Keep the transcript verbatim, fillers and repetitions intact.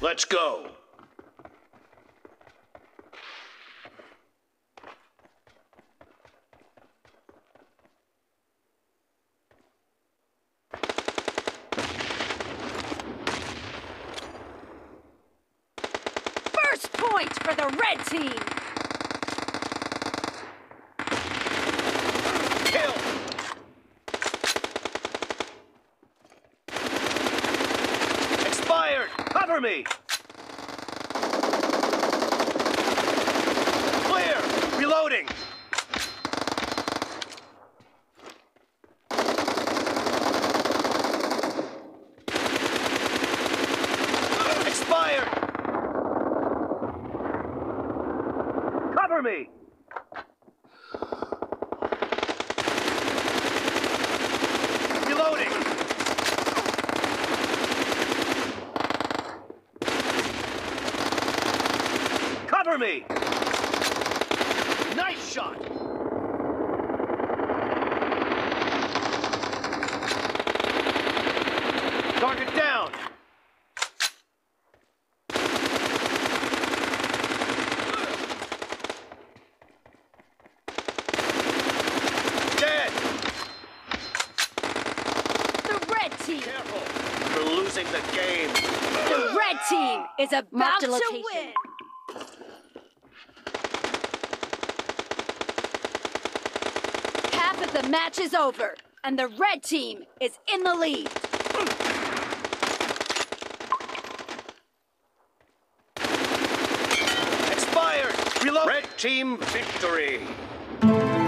Let's go. First point for the red team. Kill. Expired. Cover me. Clear. Reloading. Expired. Cover me. Reloading. Cover me. Nice shot. Target down. Dead. The red team. Careful. You're losing the game. The red team is about Marked a to location. win. Half of the match is over, and the red team is in the lead. Expired. Reload. Red team victory.